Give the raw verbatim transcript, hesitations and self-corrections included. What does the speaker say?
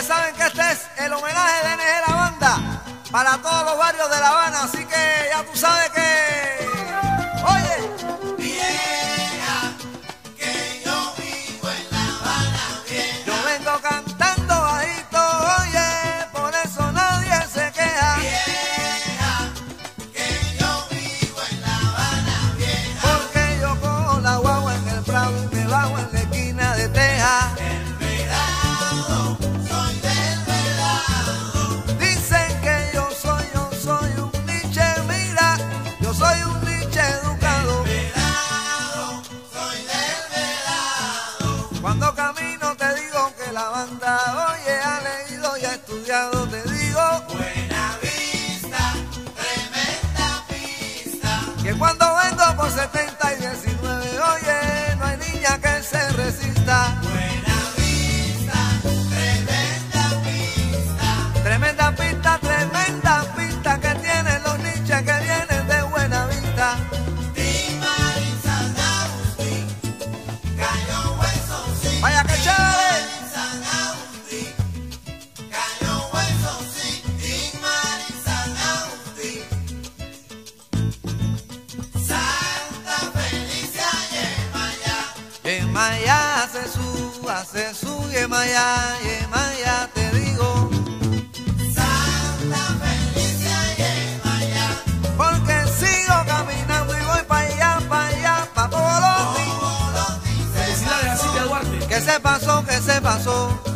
ustedes saben que este es el homenaje de N G La Banda para todos los barrios de La Habana, así que ya tú sabes que... Oye, vieja, que yo vivo en La Habana vieja. Yo vengo cantando bajito, oye, por eso nadie se queja. Vieja, que yo vivo en La Habana vieja. Porque yo cojo la guagua en el Prado y me bajo en la esquina de Teja. Del Vedado, soy del Vedado. Dicen que yo soy, yo soy un niche, mira, yo soy un niche educado. Del Vedado, soy del Vedado. Cuando camino te digo que la banda, oye, ha leído y ha estudiado, te digo Buena vista, tremenda pista. que cuando vengo por setenta y diecinueve, oye, no hay niña que se resista. Buena vista, tremenda pista. Tremenda pista, tremenda pista que tienen los niches que vienen de Buena Vista. Timarín, San Agustín, Cayo Hueso, sí. Vaya que chévere. San Agustín, Cayo Hueso, sí. Timarín, San Agustín. Santa Felicia, Yemaya. Yemaya hace su, hace su Yemaya, Yemaya te digo, Santa Felicia, Yemaya. porque sigo caminando y voy para allá, para allá, para Polotti. Como los dice Felicidades a Silvia Duarte. ¿Qué se pasó? ¿Qué se pasó?